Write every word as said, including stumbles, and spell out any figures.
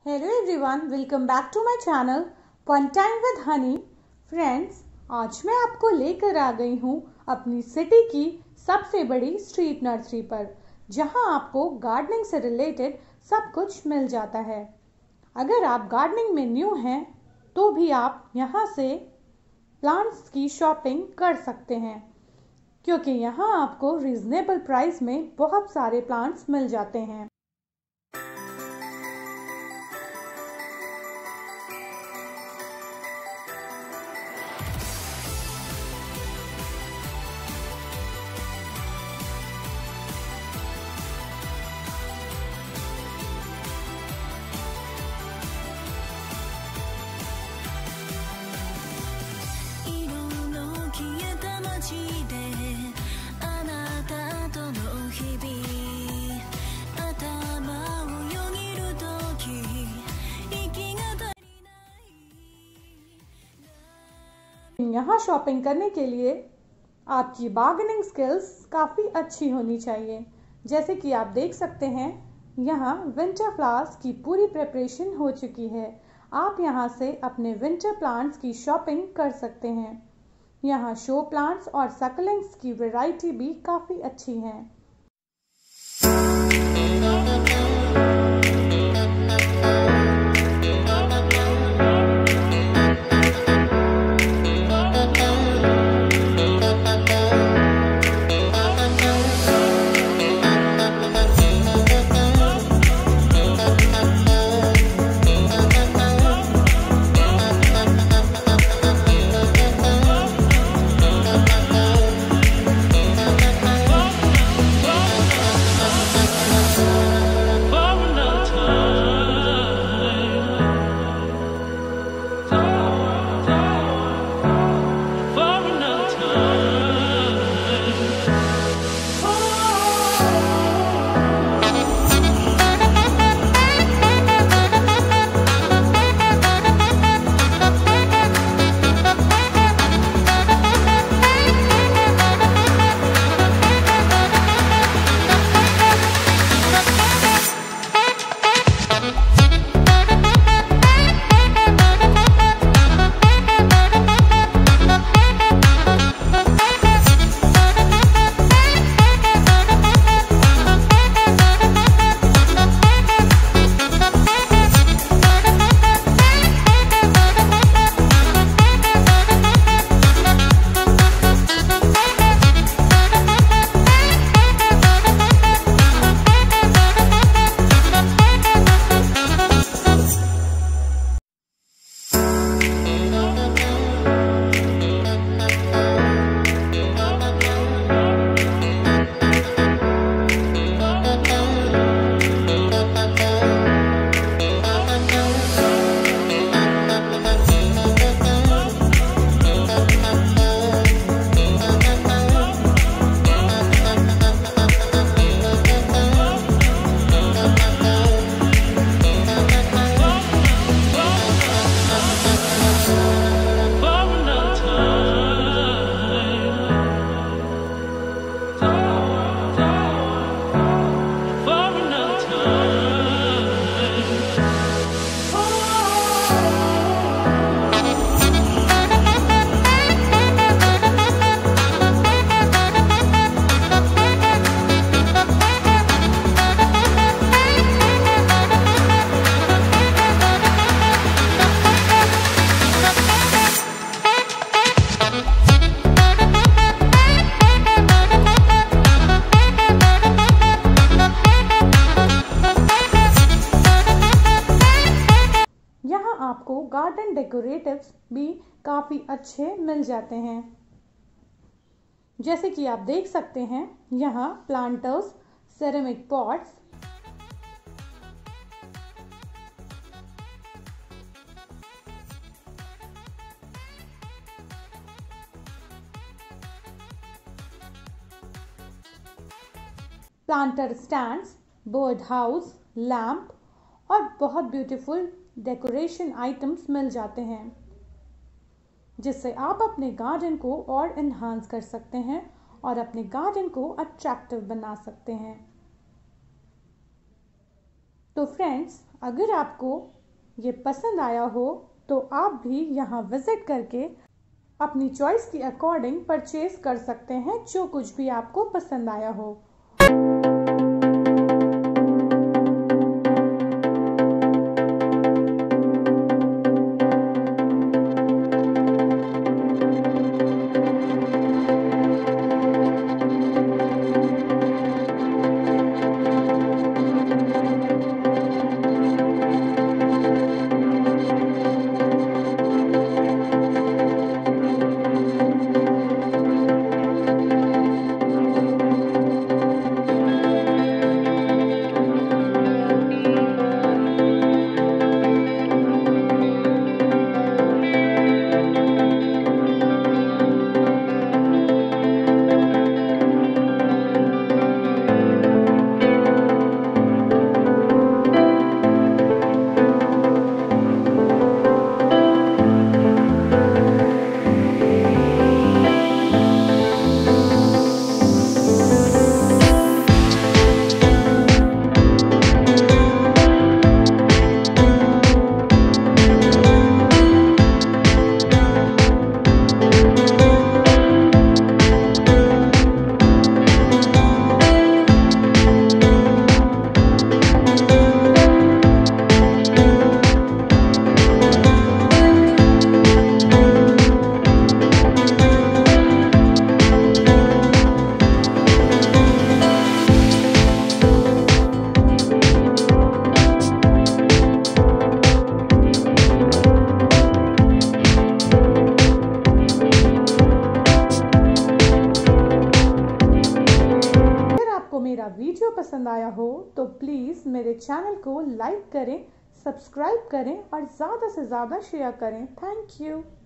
Hello everyone, welcome back to my channel fun time with Honey. Friends, आज मैं आपको लेकर आ गई हूँ अपनी सिटी की सबसे बड़ी स्ट्रीट नर्सरी पर, जहाँ आपको गार्डनिंग से रिलेटेड सब कुछ मिल जाता है। अगर आप गार्डनिंग में न्यू हैं तो भी आप यहाँ से प्लांट्स की शॉपिंग कर सकते हैं, क्योंकि यहाँ आपको रीजनेबल प्राइस में बहुत सारे प्लांट्स मिल जाते हैं। यहाँ शॉपिंग करने के लिए आपकी बार्गेनिंग स्किल्स काफ़ी अच्छी होनी चाहिए। जैसे कि आप देख सकते हैं, यहाँ विंटर फ्लावर्स की पूरी प्रिपरेशन हो चुकी है। आप यहाँ से अपने विंटर प्लांट्स की शॉपिंग कर सकते हैं। यहाँ शो प्लांट्स और सक्लेंट्स की वैरायटी भी काफ़ी अच्छी है। आपको गार्डन डेकोरेटिव्स भी काफ़ी अच्छे मिल जाते हैं। जैसे कि आप देख सकते हैं, यहाँ planters, ceramic pots, planter stands, birdhouse, lamp और बहुत ब्यूटीफुल डेकोरेशन आइटम्स मिल जाते हैं, जिससे आप अपने गार्डन को और एनहांस कर सकते हैं और अपने गार्डन को अट्रैक्टिव बना सकते हैं। तो फ्रेंड्स, अगर आपको ये पसंद आया हो तो आप भी यहाँ विजिट करके अपनी चॉइस के अकॉर्डिंग परचेज कर सकते हैं, जो कुछ भी आपको पसंद आया हो। मेरा वीडियो पसंद आया हो तो प्लीज़ मेरे चैनल को लाइक करें, सब्सक्राइब करें और ज़्यादा से ज़्यादा शेयर करें। Thank you.